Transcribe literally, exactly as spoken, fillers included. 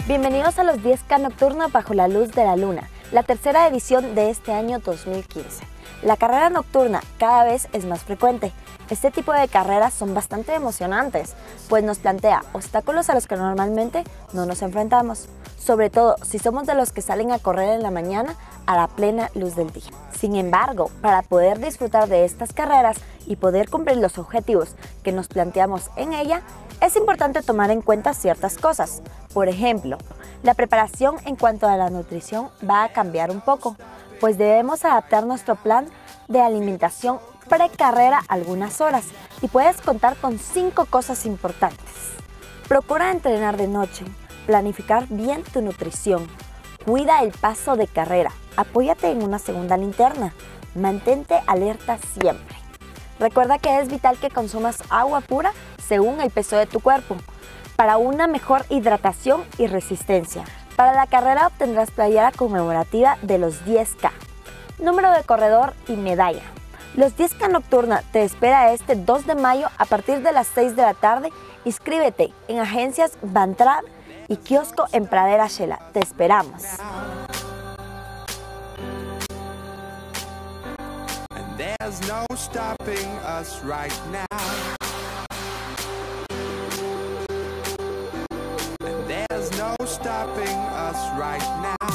Bienvenidos a los diez K Nocturno bajo la luz de la luna, la tercera edición de este año dos mil quince. La carrera nocturna cada vez es más frecuente. Este tipo de carreras son bastante emocionantes, pues nos plantea obstáculos a los que normalmente no nos enfrentamos, sobre todo si somos de los que salen a correr en la mañana a la plena luz del día. Sin embargo, para poder disfrutar de estas carreras y poder cumplir los objetivos que nos planteamos en ella, es importante tomar en cuenta ciertas cosas. Por ejemplo, la preparación en cuanto a la nutrición va a cambiar un poco, pues debemos adaptar nuestro plan de alimentación precarrera algunas horas y puedes contar con cinco cosas importantes. Procura entrenar de noche, planificar bien tu nutrición, cuida el paso de carrera, apóyate en una segunda linterna, mantente alerta siempre. Recuerda que es vital que consumas agua pura según el peso de tu cuerpo, para una mejor hidratación y resistencia. Para la carrera obtendrás playera conmemorativa de los diez K, número de corredor y medalla. Los diez K Nocturna te espera este dos de mayo a partir de las seis de la tarde. Inscríbete en agencias Bantrad y kiosco en Pradera Xela. Te esperamos. There's no stopping us right now. And there's no stopping us right now.